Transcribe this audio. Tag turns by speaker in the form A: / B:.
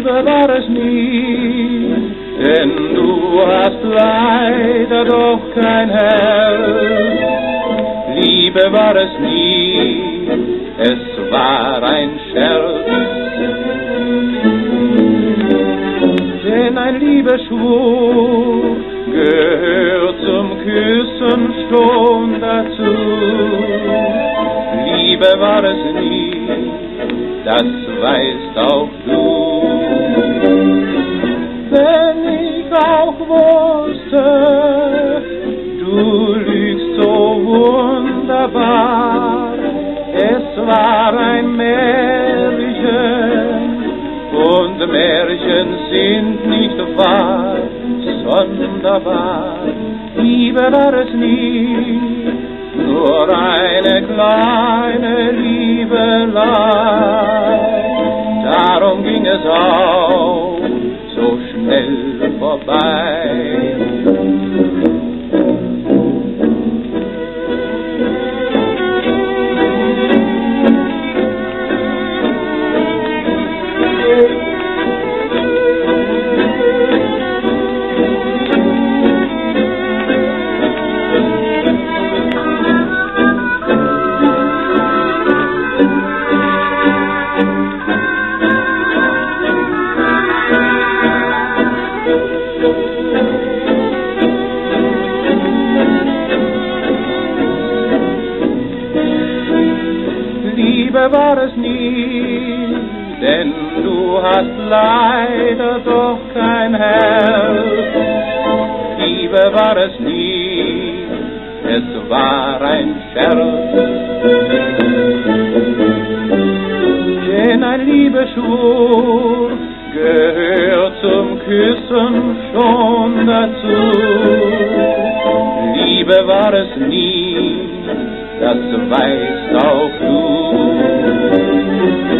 A: Liebe war es nie, denn du hast leider doch kein Herz. Liebe war es nie, es war ein Scherz. Denn ein Liebesschwur gehört zum Küssen schon dazu. Liebe war es nie, das weißt auch du. Wenn ich auch wusste, du lügst so wunderbar, es war ein Märchen und Märchen sind nicht wahr, sonderbar. Liebe war es nie, nur eine kleine Liebelei. Darum ging es auch so schnell vorbei. Liebe war es nie, denn du hast leider doch kein Herz. Liebe war es nie, es war ein Scherz. Denn ein Liebesschwur gehört zum Küssen schon dazu. Liebe war es nie, das weißt auch du.